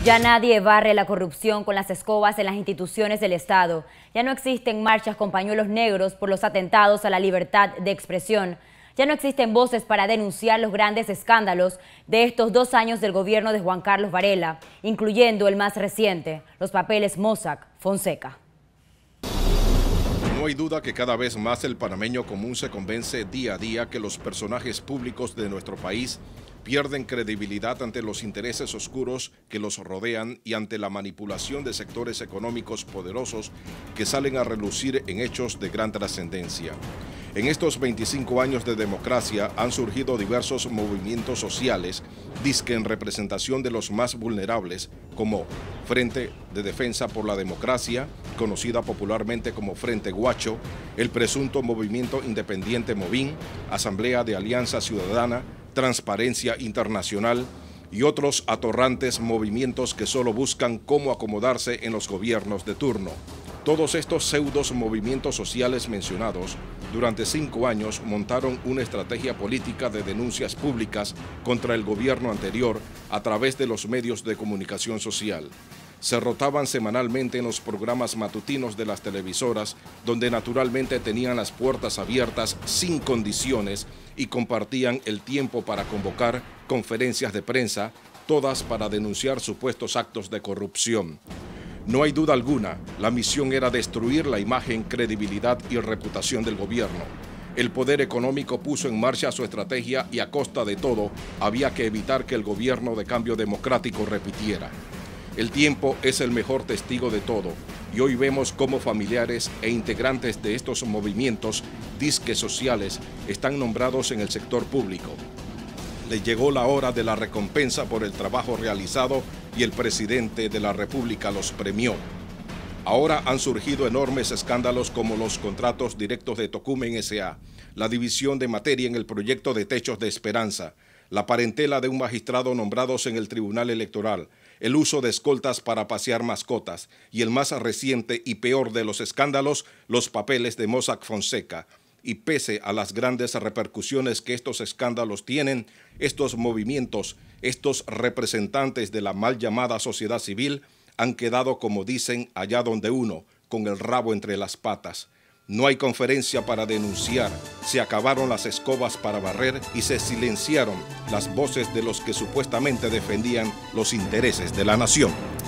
Ya nadie barre la corrupción con las escobas en las instituciones del Estado. Ya no existen marchas con pañuelos negros por los atentados a la libertad de expresión. Ya no existen voces para denunciar los grandes escándalos de estos 2 años del gobierno de Juan Carlos Varela, incluyendo el más reciente, los papeles Mossack Fonseca. No hay duda que cada vez más el panameño común se convence día a día que los personajes públicos de nuestro país pierden credibilidad ante los intereses oscuros que los rodean y ante la manipulación de sectores económicos poderosos que salen a relucir en hechos de gran trascendencia. En estos 25 años de democracia han surgido diversos movimientos sociales, dizque en representación de los más vulnerables, como Frente de Defensa por la Democracia, conocida popularmente como Frente Guacho, el presunto Movimiento Independiente Movín, Asamblea de Alianza Ciudadana, Transparencia Internacional y otros atorrantes movimientos que solo buscan cómo acomodarse en los gobiernos de turno. Todos estos pseudos movimientos sociales mencionados durante 5 años montaron una estrategia política de denuncias públicas contra el gobierno anterior a través de los medios de comunicación social. Se rotaban semanalmente en los programas matutinos de las televisoras, donde naturalmente tenían las puertas abiertas sin condiciones y compartían el tiempo para convocar conferencias de prensa, todas para denunciar supuestos actos de corrupción. No hay duda alguna, la misión era destruir la imagen, credibilidad y reputación del gobierno. El poder económico puso en marcha su estrategia y a costa de todo había que evitar que el gobierno de cambio democrático repitiera. El tiempo es el mejor testigo de todo y hoy vemos cómo familiares e integrantes de estos movimientos disques sociales están nombrados en el sector público. Le llegó la hora de la recompensa por el trabajo realizado y el presidente de la República los premió. Ahora han surgido enormes escándalos como los contratos directos de Tocumen S.A., la división de materia en el proyecto de Techos de Esperanza, la parentela de un magistrado nombrados en el Tribunal Electoral, el uso de escoltas para pasear mascotas y el más reciente y peor de los escándalos, los papeles de Mossack Fonseca. Y pese a las grandes repercusiones que estos escándalos tienen, estos movimientos, estos representantes de la mal llamada sociedad civil, han quedado, como dicen, allá donde uno, con el rabo entre las patas. No hay conferencia para denunciar, se acabaron las escobas para barrer y se silenciaron las voces de los que supuestamente defendían los intereses de la nación.